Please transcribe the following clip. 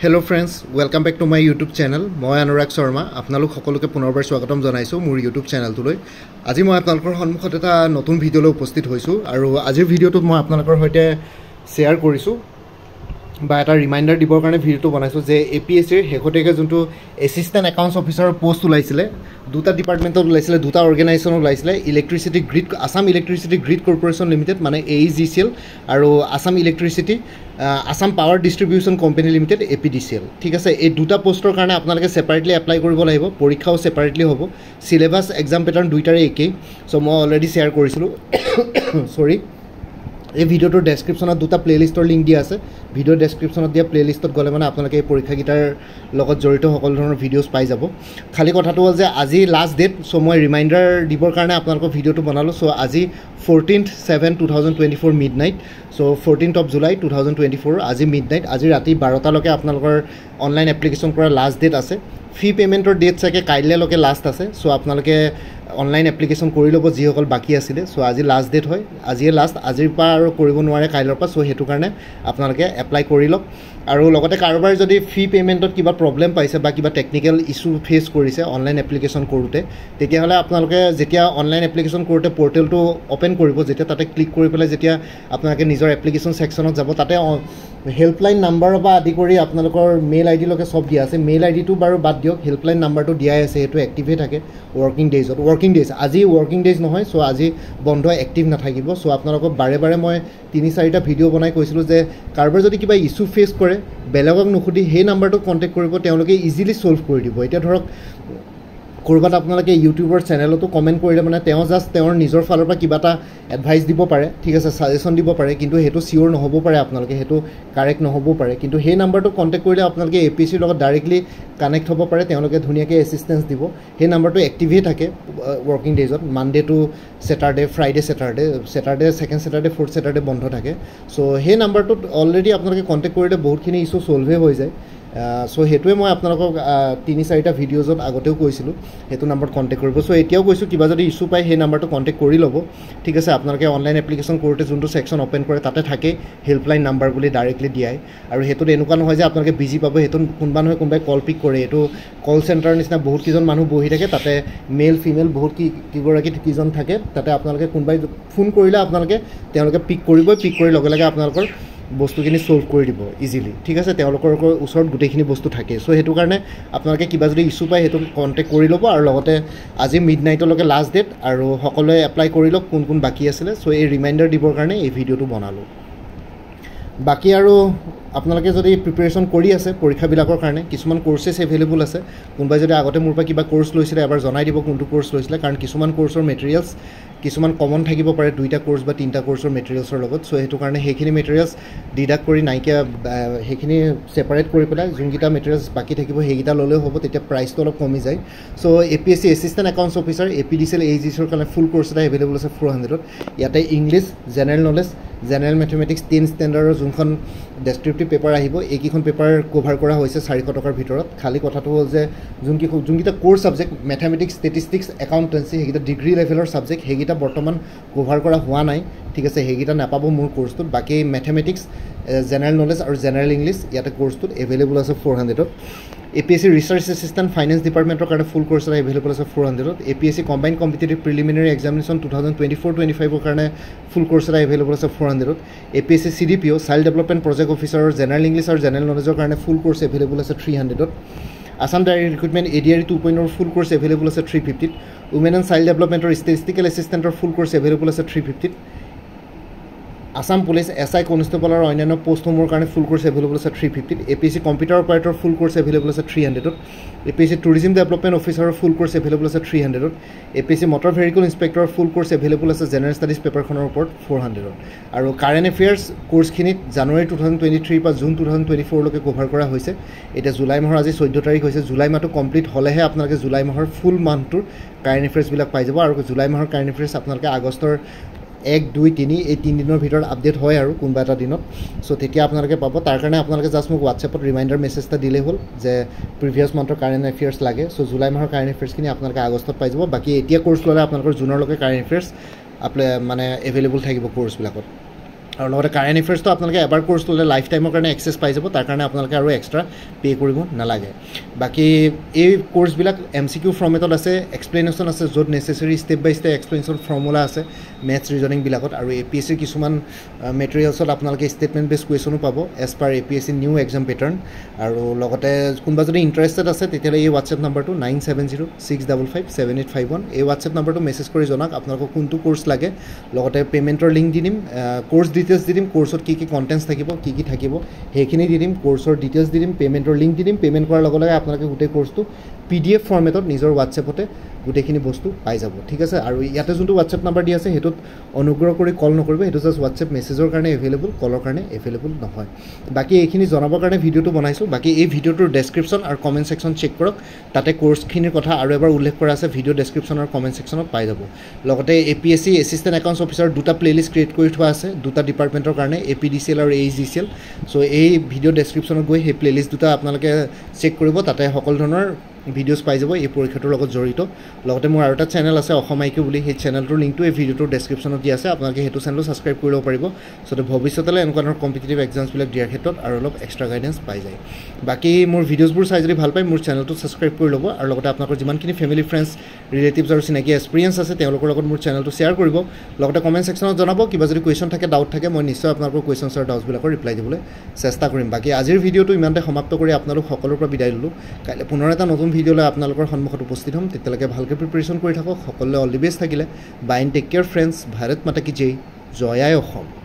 Hello friends, welcome back to my YouTube channel. মই অনুৰাগ শৰ্মা আপোনালোক সকলোকে পুনৰবাৰ স্বাগতম জনাইছো মোৰ YouTube চেনেলটোলৈ। আজি মই আপোনালোকৰ সন্মুখত এটা নতুন ভিডিঅলৈ উপস্থিত হৈছো আৰু আজিৰ ভিডিঅটোত মই আপোনালোকৰ সৈতে শেয়াৰ কৰিছো বা এটা ৰিমাইন্ডাৰ দিবৰ কাৰণে ভিডিঅটো বনাইছো যে APSCৰ হেকটেকে যোনটো এসিস্ট্যান্ট একাউন্টস অফিচাৰৰ পোষ্ট ওলাইছিলে দুটা ডিপাৰ্টমেন্টত ওলাইছিলে দুটা অৰ্গেনাইজেচন ওলাইছিলে electricity grid Assam electricity grid corporation limited মানে AEGCL আৰু Assam electricity Assam power distribution company limited APDCL ঠিক আছে এই দুটা পোষ্টৰ কাৰণে আপোনালোকে সেপাৰেটলি এপ্লাই কৰিব লাগিব পৰীক্ষাও সেপাৰেটলি হ'ব সিলেবাস এক্সাম প্যাটাৰ্ন দুইটাৰে একেই সো মই অলৰেডি শেয়াৰ কৰিছিলো সৰি এই ভিডিওটোৰ ডেসক্ৰিপশনত দুটা প্লেলিষ্টৰ লিংক দিয়া আছে ভিডিও ডেসক্ৰিপশনত দিয়া প্লেলিষ্টত গলে মানে আপোনালোকে এই পৰীক্ষা গিটাৰ লগত জড়িত সকলো ধৰণৰ ভিডিওস পাই যাব খালি কথাটো হ'ল যে আজি লাষ্ট ডেট সো মই ৰিমাইন্ডাৰ দিবৰ কাৰণে আপোনালোকক ভিডিওটো বনালো সো আজি 14/7/2024 midnight so 14th of July 2024 আজি মিডনাইট আজি ৰাতি 12টা লৈকে আপোনালোকৰ অনলাইন এপ্লিকেশন কৰা লাষ্ট ডেট আছে ফি পেমেন্টৰ ডেট চাকে কাইলে লৈকে লাষ্ট আছে সো আপোনালোকে অনলাইন এপ্লিকেশন কৰি লব যি সকল বাকি আছিল সো আজি লাষ্ট ডেট হয় আজিয়ে লাষ্ট আজিৰ পা আৰু কৰিব নোৱাৰে কাইলৰ পা সো হেতু কাৰণে আপোনালোকে এপ্লাই কৰি লওক আৰু লগতে কাৰোবাৰ যদি ফি পেমেন্টত কিবা প্ৰবলেম পাইছে বা কিবা টেকনিক্যাল ইস্যু ফেস কৰিছে অনলাইন এপ্লিকেশন কৰোতে তেতিয়া হলে আপোনালোকে যেতিয়া অনলাইন এপ্লিকেশন কৰোতে পোৰ্টেলটো ওপেন কৰিব যেতিয়া তাতে ক্লিক কৰি পেলাই যেতিয়া আপোনালোকে নিজৰ এপ্লিকেশন সেকশনত যাব তাতে হেল্পলাইন নাম্বাৰ বা আদি কৰি আপোনালোকৰ মেইল আইডি লকে সব দিয়া আছে মেইল আইডিটো বাৰু বাদ দিওক হেল্পলাইন নাম্বাৰটো দিয়াই আছে হেতু এক্টিভে থাকে ওয়ার্কিং ডেজ আজি ওয়ার্কিং ডেজ নহয় সো আজি বন্ধ এক্টিভ নাথাকিব সো আপোনালোকক বাৰে বাৰে মই 3-4টা ভিডিও বনাই কৈছিলো যে কাৰোবাৰ যদি কিবা ইস্যু ফেস কৰে বেলেগক নুখুদি হে নাম্বাৰটো কন্টাক্ট কৰিব তেওঁলোকে ইজিলি সলভ কৰি দিব এটা ধৰক কৰবাত আপোনালোকে ইউটিউবৰ চেনেলতো কমেন্ট কৰিলে মানে তেওঁ জাস্ট তেওঁৰ নিজৰ ফালৰ পৰা কিবা এটা এডভাইস দিব পাৰে ঠিক আছে সাজেশন দিব পাৰে কিন্তু হেতু সিওৰ নহব পাৰে আপোনালোকে হেতু কাৰেক্ট নহব পাৰে কিন্তু হে নাম্বাৰটো কন্টাক্ট কৰিলে আপোনালোকে এপিএসসিৰ লগত ডাইৰেক্টলি কানেক্ট হ'ব পাৰে তেওঁলোকে ধুনিয়াকে এসিস্টেন্স দিব হে নাম্বাৰটো এক্টিভে থাকে ওয়ার্কিং ডেজত Monday to Saturday Friday Saturday second Saturday fourth Saturday বন্ধ থাকে সো হে নাম্বাৰটো অলৰেডি আপোনালোকে কন্টাক্ট কৰিলে বহুতখিনি ইস্যু সলভে হৈ যায় সো হেতুৱে মই আপোনালোকক 3-4টা ভিডিওজত আগতেও কৈছিলো হেতু নাম্বাৰত কন্টাক্ট কৰিব সো এতিয়াও কৈছো কিবা যদি ইস্যু পায় হে নাম্বাৰটো কন্টাক্ট কৰি লব ঠিক আছে আপোনালোকে অনলাইন এপ্লিকেশন কৰোতে যোনটো সেকশন ওপেন কৰে তাতে থাকে হেল্পলাইন নাম্বাৰ বুলি ডাইৰেক্টলি দিয়াই আৰু হেতুত এনেকুৱা নহয় যে আপোনালোকে বিজি পাব হেতু কোনবা নহয় কোনবাই কল পিক কৰে এটো কল সেন্টাৰ নিচিনা বহুত কিজন মানুহ বহি থাকে তাতে মেল ফিমেল বহুত কিগৰাকি কিজন থাকে তাতে আপোনালোকে কোনবাই ফোন কৰিলে আপোনালোকে তেওঁলোকে পিক কৰিব পিক কৰি লগে লগে আপোনালোকৰ বস্তুখিনি সলভ কৰি দিব ইজিলি ঠিক আছে তেওঁলোকৰ ওচৰত গুটেখিনি বস্তু থাকে সো হেতু কাৰণে আপোনালোকে কিবা যদি ইস্যু পায় হেতু কন্টাক্ট কৰি লব আৰু লগতে আজি মিডনাইটলৈকে লাষ্ট ডেট আৰু সকলোৱে এপ্লাই কৰি লওক কোন কোন বাকি আছিল সো এই ৰিমাইন্ডাৰ দিবৰ কাৰণে এই ভিডিওটো বনালো বাকি আৰু আপোনালোকে যদি প্ৰিপাৰেচন কৰি আছে পৰীক্ষা বিলাকৰ কাৰণে কিছুমান কোৰ্सेছ এভেইলেবল আছে কোনবাই যদি আগতে মোৰ পৰা কিবা কোৰ্স লৈছিলে এবাৰ জনাই দিব কোনটো কোৰ্স লৈছিলে কাৰণ কিছুমান কোৰ্সৰ মেটেৰিয়েলস কিছুমান কমন থাকিব পাৰে দুইটা কোৰ্স বা তিনটা কোৰ্সৰ মেটেৰিয়েলছৰ লগত সো হেতু কাৰণে হেখিনি মেটেৰিয়েলস ডিডাক্ট কৰি নাইকিয়া হেখিনি সেপাৰেট কৰি পেলাই যোনকিটা মেটেৰিয়েলস বাকি থাকিব হেগিটা ললে হ'ব তেতিয়া প্ৰাইসটো অলপ কমি যায় so APSC assistant accounts officer APDCL AEGCৰ কাৰণে ফুল কোৰ্স এটা এভেইলেবল আছে 400 ইয়াতে English general knowledge general mathematics 10 ষ্টেণ্ডাৰ্ডৰ যোনখন ডেসক্ৰিপটিভ পেপাৰ আহিব এইকিখন পেপাৰ কভাৰ কৰা হৈছে 400 টকাৰ ভিতৰত খালি কথাটো হ'ল যে যোনকিটা core subject mathematics statistics accountancy হেগিটা ডিগ্ৰী লেভেলৰ সাবজেক্ট হেগিটা বৰ্তমান কভাৰ কৰা হোৱা নাই ঠিক আছে হেগিটা নাপাব মোৰ কোৰ্সটোত বাকি ম্যাথমেটিক্স জেনাৰেল নলেজ আৰু জেনাৰেল ইংলিশ ইয়াতে কোৰ্সটোত এভেইলেবল আছে 400 APSC ৰিসাৰ্চ এসিস্ট্যান্ট ফাইনান্স ডিপাৰ্টমেন্টৰ কাৰণে ফুল কোৰ্স এটা এভেইলেবল আছে 400 APSC combined competitive preliminary examination 2024-25 কাৰণে ফুল কোৰ্স এটা এভেইলেবল আছে 400 APSC CDPO child development project অফিচাৰৰ জেনাৰেল ইংলিশ আৰু জেনাৰেল নলেজৰ কাৰণে ফুল কোৰ্স এভেইলেবল আছে 300 Assam direct recruitment ADRE 2.0 full course available আছে 350 উমেন এণ্ড চাইল্ড ডেভেলপমেন্টৰ ষ্টেটিষ্টিকেল এসিস্ট্যান্টৰ ফুল কোৰ্স এভেইলেবল আছে 350 আসাম পুলিশ SI কনষ্টেবলৰ অন্যান্য পোষ্টসমূহৰ কাৰণে ফুল কোৰ্স এভেইলেবল আছে 350 APSC computer operator full course available আছে 300 APSC টুৰিজম ডেভেলপমেন্ট অফিচাৰৰ ফুল কোৰ্স এভেইলেবল আছে 300 APSC মটৰ ভেহিকল ইন্সপেক্টৰৰ ফুল কোৰ্স এভেইলেবল আছে জেনাৰেল ষ্টাডিজ পেপাৰখনৰ ওপৰত 400 আৰু কাৰেন্ট এফেয়াৰ্স কোৰ্সখিনিত জানুৱাৰী 2023 পৰা জুন 2024 লৈকে কভাৰ কৰা হৈছে এটা জুলাই মাহৰ আজি 14 তাৰিখ হৈছে জুলাই মাহটো কমপ্লিট হলেহে আপোনালোকে জুলাই মাহৰ ফুল মান্থটোৰ কাৰেন্ট এফেয়াৰ্স বিলাক পাই যাব আৰু জুলাই মাহৰ কাৰেন্ট এফেয়াৰ্স আপোনালোকে আগষ্টৰ 1, 2, 3 এই 3 দিনৰ ভিতৰত আপডেট হয় আৰু কোনবা এটা দিনত সো তেতিয়া আপোনালোকে পাব তাৰ কাৰণে আপোনালোকে জাস্ট মোক WhatsAppত ৰিমাইন্ডাৰ মেছেজটা দিলে হ'ল যে প্ৰিভিয়াস মান্থৰ কাৰেন্ট এফেয়াৰ্স লাগে সো জুলাই মাহৰ কাৰেন্ট এফেয়াৰ্স কিনি আপোনালোকে আগষ্টত পাই যাব বাকি এতিয়া কোৰ্স ললে আপোনালোকৰ জুনৰ লৈকে কাৰেন্ট এফেয়াৰ্স মানে এভেইলেবল থাকিব কোৰ্স বিলাকত আৰু লগতে কাৰেণ্ট এফেয়াৰ্ছটো আপোনালোকে এবাৰ কোৰ্ছ ল'লে লাইফ টাইমৰ কাৰণে এক্সেছ পাই যাব, তাৰ কাৰণে আপোনালোকে আৰু এক্সট্ৰা পে' কৰিব নালাগে। বাকী এই কোৰ্ছবিলাক MCQ ফৰ্মেটত আছে, এক্সপ্লেনেশ্যন আছে, য'ত necessary step by step explanation formula আছে মেথছ ৰিজনিংবিলাকত, আৰু APSCৰ কিছুমান মেটেৰিয়েলছত আপোনালোকে ষ্টেটমেণ্ট বেছ কুৱেশ্যনো পাব as per APSC new exam pattern. আৰু লগতে কোনোবা যদি ইণ্টাৰেষ্টেড আছে তেতিয়াহ'লে এই হোৱাটছএপ নাম্বাৰটো 9706557851, এই হোৱাটছএপ নাম্বাৰটো মেছেজ কৰি জনাওক আপোনালোকক কোনটো কোৰ্ছ লাগে। লগতে পে'মেণ্টৰ লিংক দি দিম, কোৰ্ছ ডিটেইলছ দি দিম, কোৰ্ছত কি কি কণ্টেণ্টছ থাকিব, কি কি থাকিব সেইখিনি দি দিম, কোৰ্ছৰ ডিটেইলছ দি দিম, পে'মেণ্টৰ লিংক দি দিম। পে'মেণ্ট কৰাৰ লগে লগে আপোনালোকে গোটেই কোৰ্ছটো PDF ফৰ্মেটত নিজৰ হোৱাটছএপতে গোটেইখিনি বস্তু পাই যাব, ঠিক আছে। আৰু ইয়াতে যোনটো হোৱাটছএপ নাম্বাৰ দি আছে সেইটোত অনুগ্ৰহ কৰি কল নকৰিব, সেইটো জাষ্ট হোৱাটছএপ মেছেজৰ কাৰণে এভেইলেবল, কলৰ কাৰণে এভেইলেবল নহয়। বাকী এইখিনি জনাবৰ কাৰণে ভিডিঅ'টো বনাইছোঁ। বাকী এই ভিডিঅ'টোৰ ডেছক্ৰিপশ্যন আৰু কমেণ্ট ছেকশ্যন চেক কৰক, তাতে কোৰ্ছখিনিৰ কথা আৰু এবাৰ উল্লেখ কৰা আছে, ভিডিঅ' ডেছক্ৰিপশ্যন আৰু কমেণ্ট ছেকশ্যনত পাই যাব। লগতে APSC এছিষ্টেণ্ট একাউণ্টছ অফিচাৰ দুটা প্লে'লিষ্ট ক্ৰিয়েট কৰি থোৱা আছে দুটা ডিপাৰ্টমেণ্টৰ কাৰণে, APDCL আৰু AHDCL। চ' এই ভিডিঅ' ডেছক্ৰিপশ্যনত গৈ সেই প্লে'লিষ্ট দুটা আপোনালোকে চেক কৰিব, তাতে সকলো ধৰণৰ ভিডিঅ'ছ পাই যাব এই পৰীক্ষাটোৰ লগত জড়িত। লগতে মোৰ আৰু এটা চেনেল আছে অসম IQ বুলি, সেই চেনেলটোৰ লিংকটো এই ভিডিঅ'টোৰ ডেছক্ৰিপশ্যনত দি আছে, আপোনালোকে সেইটো চেনেলো ছাবস্ক্ৰাইব কৰি ল'ব পাৰিব। চ' ভৱিষ্যতলৈ এনেকুৱা ধৰণৰ কম্পিটিটিভ এক্সামছবিলাক দিয়াৰ ক্ষেত্ৰত আৰু অলপ এক্সট্ৰা গাইডেঞ্চ পাই যায়। বাকী মোৰ ভিডিঅ'ছবোৰ চাই যদি ভাল পায় মোৰ চেনেলটো ছাবস্ক্ৰাইব কৰি ল'ব, আৰু লগতে আপোনালোকৰ যিমানখিনি ফেমিলি ফ্ৰেণ্ডছ ৰিলেটিভছ আৰু চিনাকি এক্সপিৰিয়েঞ্চ আছে তেওঁলোকৰ লগত মোৰ চেনেলটো শ্বেয়াৰ কৰিব। লগতে কমেণ্ট ছেকশ্যনত জনাব, কিবা যদি কুৱেশ্যন থাকে, ডাউট থাকে, মই নিশ্চয় আপোনালোকৰ কুৱেশ্যনছ আৰু ডাউটছবিলাকৰ ৰিপ্লাই দিবলৈ চেষ্টা কৰিম। বাকী আজিৰ ভিডিঅ'টো ইমানতে সমাপ্ত কৰি আপোনালোক সকলোৰ পৰা বিদায় দিলোঁ। কাইলৈ পুনৰ এটা নতুন ভিডিঅ'লৈ আপোনালোকৰ সন্মুখত উপস্থিত হ'ম, তেতিয়ালৈকে ভালকৈ প্ৰিপেৰেশ্যন কৰি থাকক। সকলোৱে অল দি বেষ্ট থাকিলে। Bye and take care friends. Bharat মাতা কি জয়, জয় আই অসম।